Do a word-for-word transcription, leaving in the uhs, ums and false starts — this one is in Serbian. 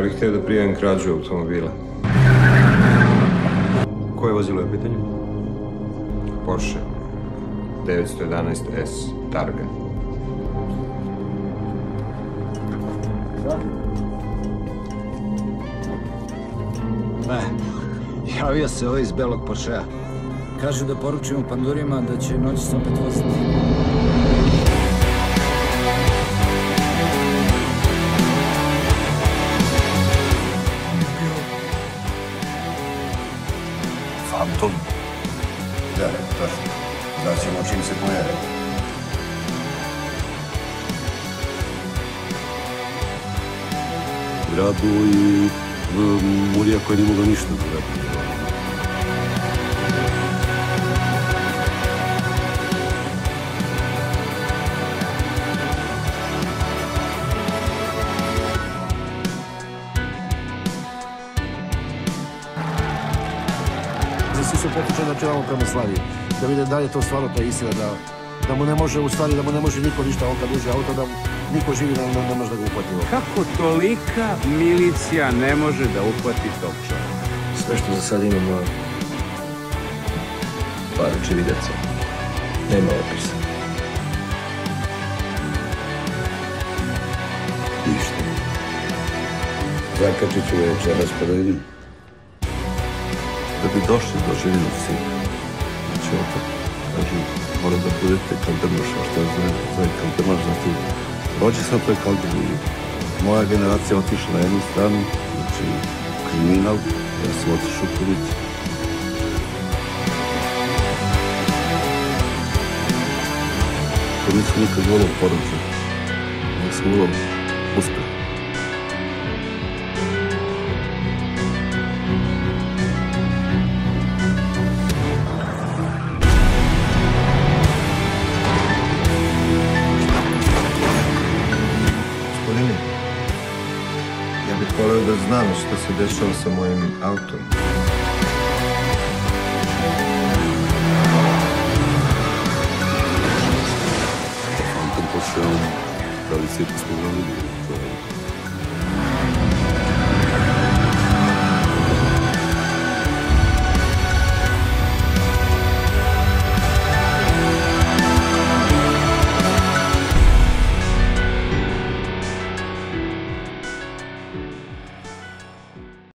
bih htio da prijavim krađu automobila. Koje vozilo je u pitanju? Porsche devetsto jedanaest S Targa. Ne, javio se ovaj iz belog Porschea. Kaže da poručimo pandurima da će noćas opet voziti. Fantom? Da, tačno. Znaćemo čim se pojavi. Gradu i Murija koja nije mogla ništa da radi. Svi su potičali da čevamo prema Slaviji, da vide da li je to stvarno ta istina, da mu ne može, u stvari, da mu ne može niko ništa, on kad uđe auto, da niko živi ne može da ga uhvati. Kako tolika milicija ne može da uhvati tog čovjeka? Sve što za sad imamo par očevidaca. Nema opisa. Ništa. Zakačit ću večeras pa da vidim. Da bi došli do željenog cilja. Znači opet, kažem, moram da budete kaldrmaš, a što je zove kaldrmaš, znači, rođe sam to je kaldrmaš. Moja generacija otišla na jednu stranu, znači, kriminal, ja sam otišao u policiju. To nisam nikad volao poručiti, ja sam volao uspeh. Ja bih voleo da znam što se dešava sa mojim autom.